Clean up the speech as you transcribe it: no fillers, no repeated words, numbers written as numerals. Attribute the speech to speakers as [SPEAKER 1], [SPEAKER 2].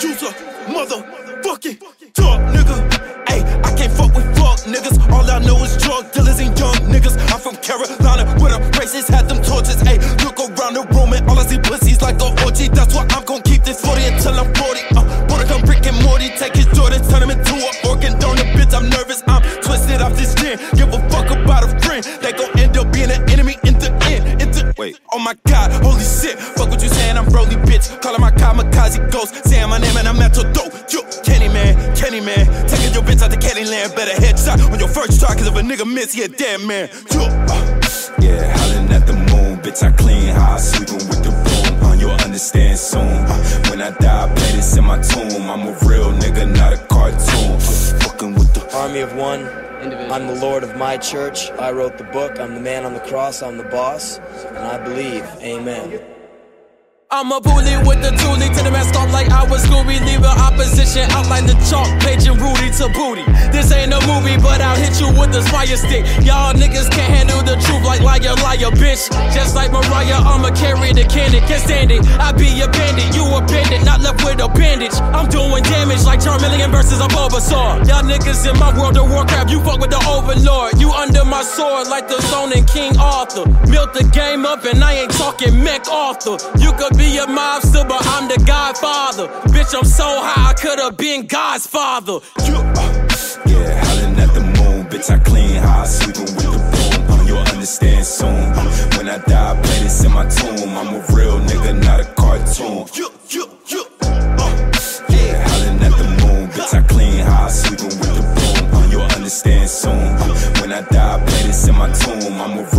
[SPEAKER 1] You's a motherfucking drug nigga. Ayy, I can't fuck with fuck niggas. All I know is drug dealers and young niggas. I'm from Carolina where the racists had them torches. Ayy, look around the room and all I see pussies like a orgy. That's why I'm gon' keep this 40 until I'm 40. Wanna come Rick and Morty, take his Jordans, turn him into an organ donor. Bitch, I'm nervous, I'm twisted off this gin. Give a fuck about a friend. They gon' end up being an enemy in the end. Wait, oh my god, holy shit. Fuck what you saying, I'm Broly, bitch. Calling my kamikaze ghost, saying my name and I'm at your dope. Yo, Kenny man, taking your bitch out to Candyland. Better headshot on your first try, cause if a nigga miss, he a dead man. Yo,
[SPEAKER 2] yeah, howling at the moon, bitch, I clean house, sleeping with the broom. You'll understand soon. When I die, play this in my tomb. I'm a real nigga, not a cartoon. Fucking with the
[SPEAKER 3] Army of One. I'm the Lord of my church. I wrote the book. I'm the man on the cross. I'm the boss. And I believe. Amen.
[SPEAKER 4] I'm a bully with the toolie to the mask off like I was Scooby. Leave the opposition out like the chalk, paging Rudy to booty. This ain't a movie, but I'll hit you with the fire stick. Y'all niggas can't handle the truth like liar, bitch. Just like Mariah, I'ma carry the candy. Can't stand it, I be a bandit. You a bandit, not left with a bandage. I'm doing damage like Charmeleon versus a Bulbasaur. Y'all niggas in my world of Warcraft, you fuck with the Overlord. You under my sword like the Zone and King Arthur. Built the game up and I ain't talking MacArthur. You could be a mobster, but I'm the Godfather. Bitch, I'm so high, I could've been God's father.
[SPEAKER 2] yeah, howling at the moon, bitch, I clean house, sleeping with the broom. You'll understand soon. When I die, play this in my tomb. I'm a real nigga, not a cartoon. Yeah, howling at the moon, bitch, I clean house, sleeping with the broom. You'll understand soon. When I die, play this in my tomb. I'm a